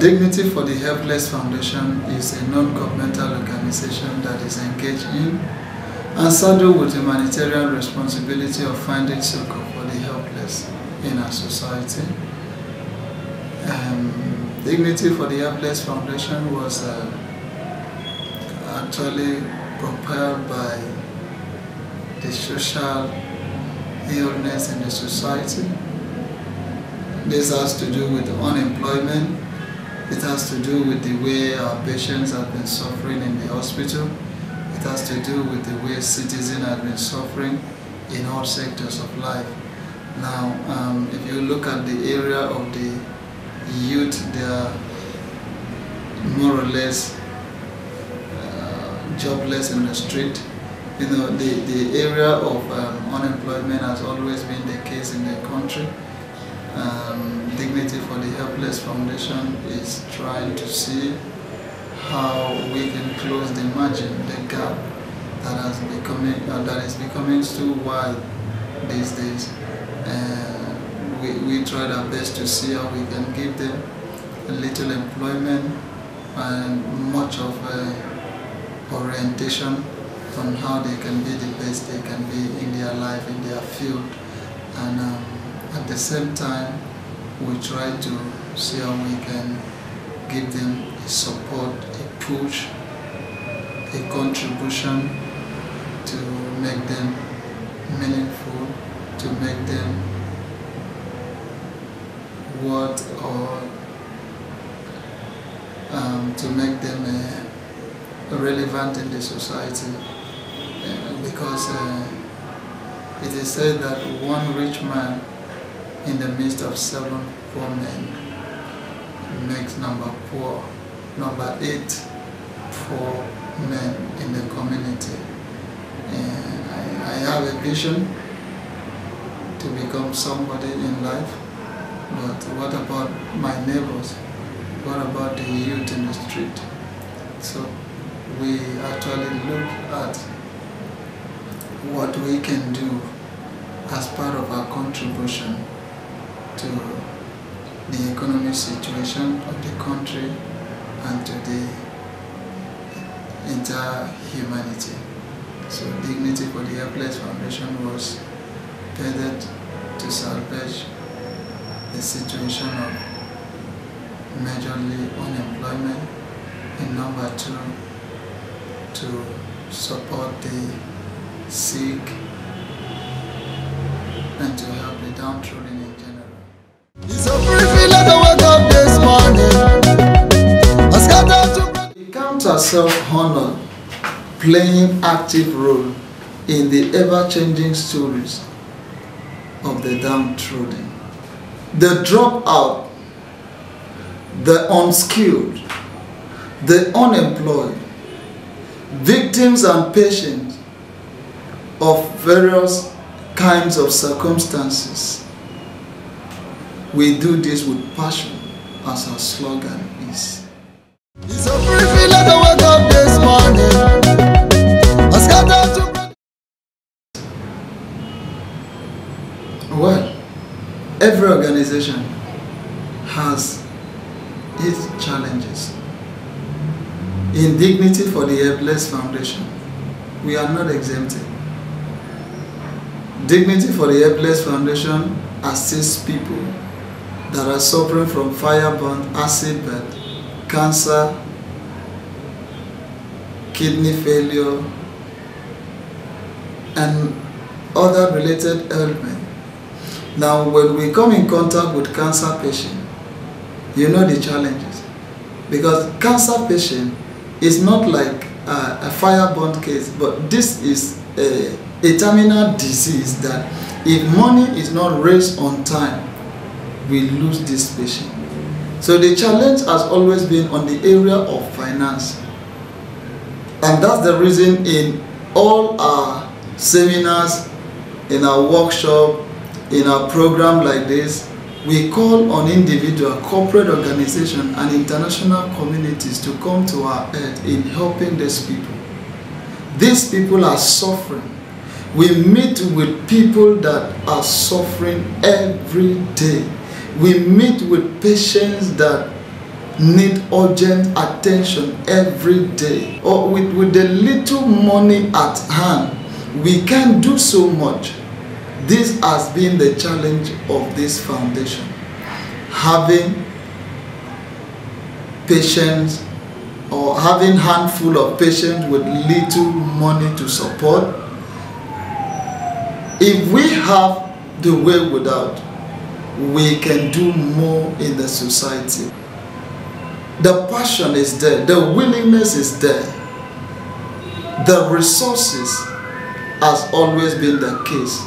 Dignity for the Helpless Foundation is a non-governmental organization that is engaged in and saddled with humanitarian responsibility of finding succor for the helpless in our society. Dignity for the Helpless Foundation was actually propelled by the social illness in the society. This has to do with unemployment. It has to do with the way our patients have been suffering in the hospital. It has to do with the way citizens have been suffering in all sectors of life. Now, if you look at the area of the youth, they are more or less jobless in the street. You know, the area of unemployment has always been the case in the country. Dignity for the Helpless Foundation is trying to see how we can close the margin, the gap that is becoming too wide these days. We tried our best to see how we can give them a little employment and much of orientation on how they can be the best they can be in their life, in their field. And at the same time, we try to see how we can give them a support, a push, a contribution to make them meaningful, to make them to make them relevant in the society. Because it is said that one rich man in the midst of 7 poor men makes number 8 poor men in the community. I have a vision to become somebody in life, but what about my neighbors? What about the youth in the street? So we actually look at what we can do as part of our contribution to the economic situation of the country and to the entire humanity. So Dignity for the Helpless Foundation was headed to salvage the situation of majorly unemployment, and number 2, to support the sick and to help the downtrodden in general. It's a privilege to wake up this morning. It counts as self-honor, playing active role in the ever-changing stories of the downtrodden, the dropout, the unskilled, the unemployed, victims and patients of various kinds of circumstances. We do this with passion, as our slogan is. It's a privilege to wake up this morning. Well, every organization has its challenges. In Dignity for the Helpless Foundation, we are not exempted. Dignity for the Helpless Foundation assists people that are suffering from fire-burn, acid bath, cancer, kidney failure, and other related ailments. Now, when we come in contact with cancer patients, you know the challenges. Because cancer patient is not like a fire-burn case, but this is a terminal disease that if money is not raised on time, we lose this patient. So the challenge has always been on the area of finance. And that's the reason in all our seminars, in our workshop, in our program like this, we call on individual, corporate organizations, and international communities to come to our aid in helping these people. These people are suffering. We meet with people that are suffering every day. We meet with patients that need urgent attention every day. Or with the little money at hand, we can do so much. This has been the challenge of this foundation. Having patients or having handful of patients with little money to support. If we have the way without, we can do more in the society. The passion is there, the willingness is there. The resources has always been the case.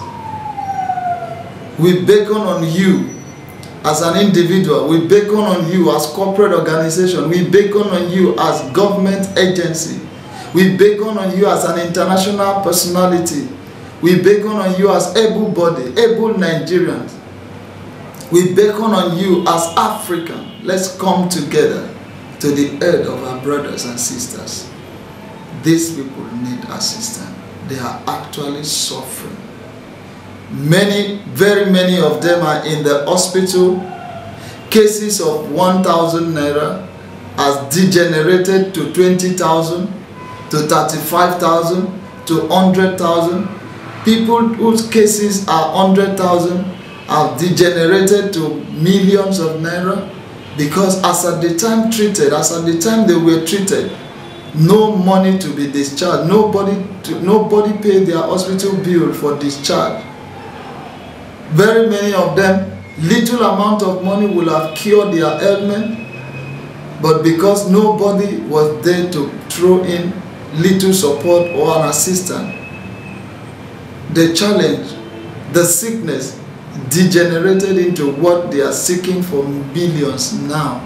We beckon on you as an individual, we beckon on you as corporate organization, we beckon on you as government agency, we beckon on you as an international personality, we beckon on you as able-bodied, able Nigerians, we beckon on you as African. Let's come together to the aid of our brothers and sisters. These people need assistance. They are actually suffering. Many, very many of them are in the hospital. Cases of 1,000 naira has degenerated to 20,000, to 35,000, to 100,000. People whose cases are 100,000 have degenerated to millions of naira, because as at the time treated, as at the time they were treated, no money to be discharged, nobody paid their hospital bill for discharge. Very many of them, little amount of money will have cured their ailment, but because nobody was there to throw in little support or an assistance, the challenge, the sickness degenerated into what they are seeking for billions now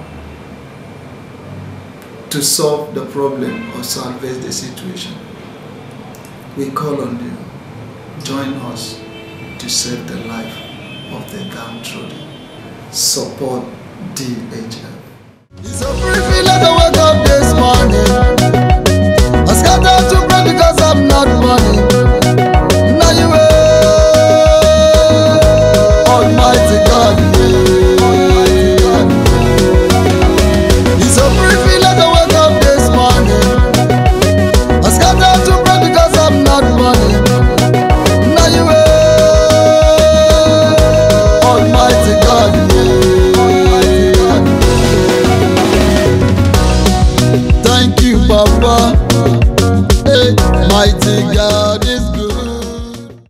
to solve the problem or salvage the situation. We call on you, join us to save the life of the downtrodden. Support DHF. It's a privilege to wake up this morning. I scattered to pray because I'm not money. Now you Almighty God. It's a privilege to wake up this morning. I scattered to pray because I'm not money. Now you Almighty God. Thank you, Papa. Hey, mighty God.